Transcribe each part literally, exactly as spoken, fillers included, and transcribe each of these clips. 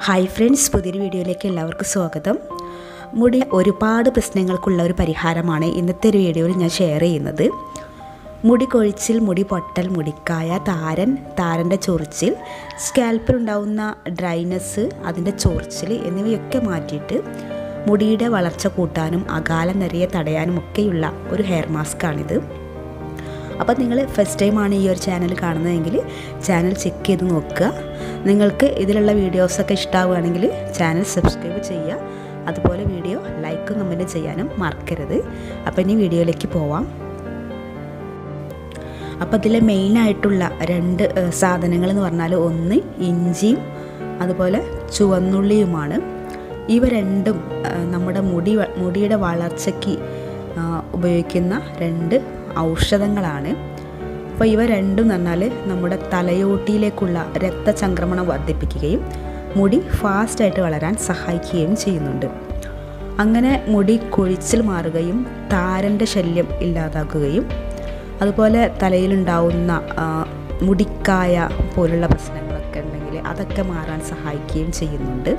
Hi friends, പുതിയൊരു വീഡിയോയിലേക്ക് എല്ലാവർക്കും സ്വാഗതം. മുടി ഒരുപാട് പ്രശ്നങ്ങൾക്കുള്ള ഒരു പരിഹാരമാണ് ഇന്നത്തെ ഒരു വീഡിയോയിൽ ഞാൻ ഷെയർ ചെയ്യുന്നത്. മുടി കൊഴിച്ചിൽ, മുടി പൊട്ടൽ, മുടിക്കായ, താരൻ, താരൻ്റെ ചൊറിച്ചിൽ, സ്കാൽപ്പിലുണ്ടാവുന്ന ഡ്രൈനെസ്, അതിൻ്റെ ചൊറിച്ചിൽ എന്നിവയൊക്കെ മാറ്റിയിട്ട് മുടിയുടെ വളർച്ച കൂട്ടാനും അകാലം നിറയെ തടയാനും ഒക്കെയുള്ള ഒരു ഹെയർ മാസ്കാണിത്. അപ്പോൾ നിങ്ങൾ ഫസ്റ്റ് ടൈമാണ് ഈ ഒരു ചാനൽ കാണുന്നതെങ്കിൽ ചാനൽ ചെക്ക് ചെയ്ത് നോക്കുക. നിങ്ങൾക്ക് ഇതിലുള്ള വീഡിയോസൊക്കെ ഇഷ്ടമാവുകയാണെങ്കിൽ ചാനൽ സബ്സ്ക്രൈബ് ചെയ്യുക. അതുപോലെ വീഡിയോ ലൈക്കും കമൻറ്റ് ചെയ്യാനും മറക്കരുത്. അപ്പോൾ ഇനി വീഡിയോയിലേക്ക് പോവാം. അപ്പോൾ ഇതിൽ മെയിനായിട്ടുള്ള രണ്ട് സാധനങ്ങൾ എന്ന് പറഞ്ഞാൽ ഒന്ന് ഇഞ്ചിയും അതുപോലെ ചുവന്നുള്ളിയുമാണ്. ഇവ രണ്ടും നമ്മുടെ മുടി മുടിയുടെ വളർച്ചയ്ക്ക് ഉപയോഗിക്കുന്ന രണ്ട് ഔഷധങ്ങളാണ്. അപ്പോൾ ഇവ രണ്ടും എന്ന് പറഞ്ഞാൽ നമ്മുടെ തലയോട്ടിയിലേക്കുള്ള രക്തചംക്രമണം വർദ്ധിപ്പിക്കുകയും മുടി ഫാസ്റ്റായിട്ട് വളരാൻ സഹായിക്കുകയും ചെയ്യുന്നുണ്ട്. അങ്ങനെ മുടി കൊഴിച്ചിൽ മാറുകയും താരൻ്റെ ശല്യം ഇല്ലാതാക്കുകയും അതുപോലെ തലയിലുണ്ടാവുന്ന മുടിക്കായ പോലുള്ള പ്രശ്നങ്ങളൊക്കെ ഉണ്ടെങ്കിൽ അതൊക്കെ മാറാൻ സഹായിക്കുകയും ചെയ്യുന്നുണ്ട്.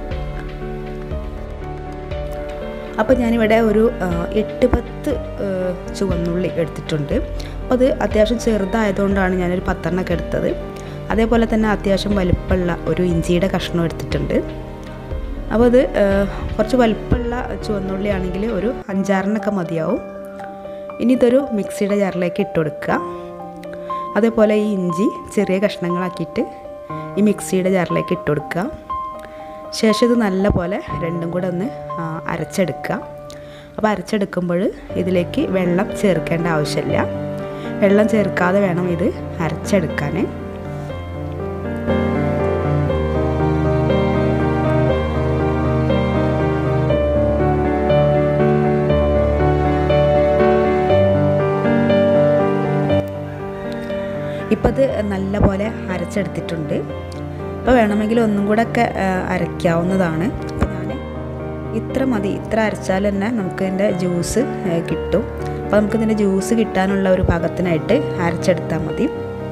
അപ്പോൾ ഞാനിവിടെ ഒരു എട്ട് പത്ത് ചുവന്നുള്ളി എടുത്തിട്ടുണ്ട്. അപ്പോൾ അത് അത്യാവശ്യം ചെറുതായതുകൊണ്ടാണ് ഞാനൊരു പത്തെണ്ണമൊക്കെ എടുത്തത്. അതേപോലെ തന്നെ അത്യാവശ്യം വലിപ്പമുള്ള ഒരു ഇഞ്ചിയുടെ കഷ്ണം എടുത്തിട്ടുണ്ട്. അപ്പോൾ അത് കുറച്ച് വലിപ്പമുള്ള ചുവന്നുള്ളി ആണെങ്കിൽ ഒരു അഞ്ചാറിനൊക്കെ മതിയാവും. ഇനി ഇതൊരു മിക്സിയുടെ ജാറിലേക്ക് ഇട്ട് കൊടുക്കുക. അതേപോലെ ഈ ഇഞ്ചി ചെറിയ കഷ്ണങ്ങളാക്കിയിട്ട് ഈ മിക്സിയുടെ ജാറിലേക്ക് ഇട്ട് കൊടുക്കുക. ശേഷം ഇത് നല്ല പോലെ രണ്ടും കൂടെ ഒന്ന് അരച്ചെടുക്കുക. അപ്പോൾ അരച്ചെടുക്കുമ്പോൾ ഇതിലേക്ക് വെള്ളം ചേർക്കേണ്ട ആവശ്യമില്ല. വെള്ളം ചേർക്കാതെ വേണം ഇത് അരച്ചെടുക്കാൻ. ഇപ്പോൾ ഇത് നല്ല പോലെ അരച്ചെടുത്തിട്ടുണ്ട്. അപ്പോൾ വേണമെങ്കിൽ ഒന്നും കൂടെ ഒക്കെ അരയ്ക്കാവുന്നതാണ്. അപ്പോൾ ഞാൻ ഇത്ര മതി, ഇത്ര അരച്ചാൽ തന്നെ നമുക്ക് ഇതിൻ്റെ ജ്യൂസ് കിട്ടും. അപ്പോൾ നമുക്ക് ഇതിൻ്റെ ജ്യൂസ് കിട്ടാനുള്ള ഒരു പാകത്തിനായിട്ട് അരച്ചെടുത്താൽ മതി.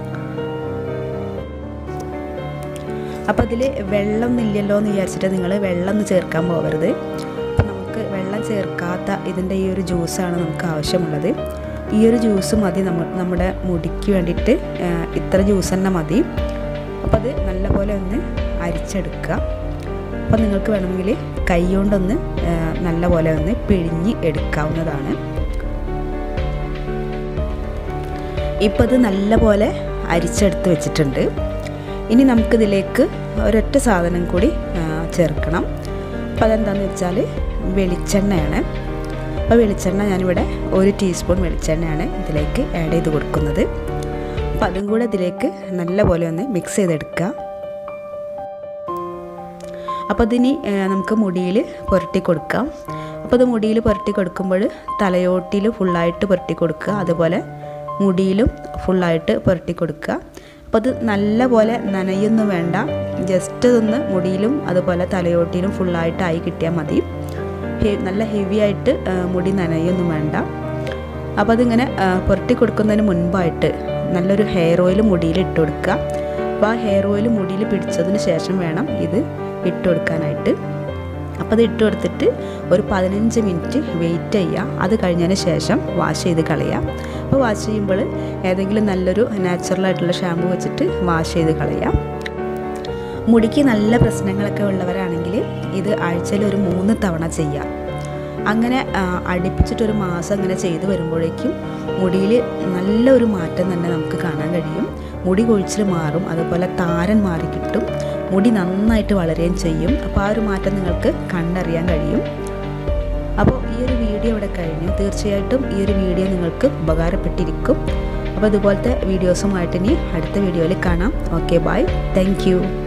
അപ്പോൾ അതിൽ വെള്ളം ഇല്ലല്ലോ എന്ന് വിചാരിച്ചിട്ട് നിങ്ങൾ വെള്ളം ഒന്നും ചേർക്കാൻ പോകരുത്. അപ്പോൾ നമുക്ക് വെള്ളം ചേർക്കാത്ത ഇതിൻ്റെ ഈ ഒരു ജ്യൂസാണ് നമുക്ക് ആവശ്യമുള്ളത്. ഈ ഒരു ജ്യൂസ് മതി നമ്മ നമ്മുടെ മുടിക്ക് വേണ്ടിയിട്ട്. ഇത്ര ജ്യൂസ് തന്നെ മതി. അപ്പോൾ അത് നല്ലപോലെ ഒന്ന് അരിച്ചെടുക്കുക. അപ്പോൾ നിങ്ങൾക്ക് വേണമെങ്കിൽ കൈ കൊണ്ടൊന്ന് നല്ലപോലെ ഒന്ന് പിഴിഞ്ഞ് എടുക്കാവുന്നതാണ്. ഇപ്പോൾ അത് നല്ലപോലെ അരിച്ചെടുത്ത് വെച്ചിട്ടുണ്ട്. ഇനി നമുക്കിതിലേക്ക് ഒരൊറ്റ സാധനം കൂടി ചേർക്കണം. അപ്പോൾ അതെന്താണെന്ന് വെച്ചാൽ വെളിച്ചെണ്ണയാണ്. അപ്പോൾ വെളിച്ചെണ്ണ ഞാനിവിടെ ഒരു ടീസ്പൂൺ വെളിച്ചെണ്ണയാണ് ഇതിലേക്ക് ആഡ് ചെയ്ത് കൊടുക്കുന്നത്. അപ്പോൾ അതും കൂടെ ഇതിലേക്ക് നല്ലപോലെ ഒന്ന് മിക്സ് ചെയ്തെടുക്കുക. അപ്പോൾ ഇതിനി നമുക്ക് മുടിയിൽ പുരട്ടി കൊടുക്കാം. അപ്പോൾ ഇത് മുടിയിൽ പുരട്ടി കൊടുക്കുമ്പോൾ തലയോട്ടിയിൽ ഫുള്ളായിട്ട് പുരട്ടി കൊടുക്കുക. അതുപോലെ മുടിയിലും ഫുള്ളായിട്ട് പുരട്ടി കൊടുക്കുക. അപ്പോൾ അത് നല്ലപോലെ നനയൊന്നും വേണ്ട. ജസ്റ്റ് ഇതൊന്ന് മുടിയിലും അതുപോലെ തലയോട്ടിയിലും ഫുള്ളായിട്ടായി കിട്ടിയാൽ മതി. നല്ല ഹെവി ആയിട്ട് മുടി നനയൊന്നും വേണ്ട. അപ്പോൾ അതിങ്ങനെ പുരട്ടി കൊടുക്കുന്നതിന് മുൻപായിട്ട് നല്ലൊരു ഹെയർ ഓയിൽ മുടിയിൽ ഇട്ട് കൊടുക്കുക. അപ്പോൾ ആ ഹെയർ ഓയിൽ മുടിയിൽ പിടിച്ചതിന് ശേഷം വേണം ഇത് ഇട്ട് കൊടുക്കാനായിട്ട്. അപ്പോൾ അത് ഇട്ട് കൊടുത്തിട്ട് ഒരു പതിനഞ്ച് മിനിറ്റ് വെയിറ്റ് ചെയ്യുക. അത് കഴിഞ്ഞതിന് ശേഷം വാഷ് ചെയ്ത് കളയുക. അപ്പോൾ വാഷ് ചെയ്യുമ്പോൾ ഏതെങ്കിലും നല്ലൊരു നാച്ചുറലായിട്ടുള്ള ഷാമ്പു വെച്ചിട്ട് വാഷ് ചെയ്ത് കളയുക. മുടിക്ക് നല്ല പ്രശ്നങ്ങളൊക്കെ ഉള്ളവരാണെങ്കിൽ ഇത് ആഴ്ചയിൽ ഒരു മൂന്ന് തവണ ചെയ്യുക. അങ്ങനെ അടുപ്പിച്ചിട്ടൊരു മാസം അങ്ങനെ ചെയ്ത് വരുമ്പോഴേക്കും മുടിയിൽ നല്ലൊരു മാറ്റം തന്നെ നമുക്ക് കാണാൻ കഴിയും. മുടി കൊഴിച്ചിൽ മാറും, അതുപോലെ താരൻ മാറി കിട്ടും, മുടി നന്നായിട്ട് വളരുകയും ചെയ്യും. അപ്പോൾ ആ ഒരു മാറ്റം നിങ്ങൾക്ക് കണ്ടറിയാൻ കഴിയും. അപ്പോൾ ഈ ഒരു വീഡിയോ ഇവിടെ കഴിഞ്ഞു. തീർച്ചയായിട്ടും ഈ ഒരു വീഡിയോ നിങ്ങൾക്ക് ഉപകാരപ്പെട്ടിരിക്കും. അപ്പോൾ ഇതുപോലത്തെ വീഡിയോസുമായിട്ട് ഇനി അടുത്ത വീഡിയോയിൽ കാണാം. Okay, bye, thank U.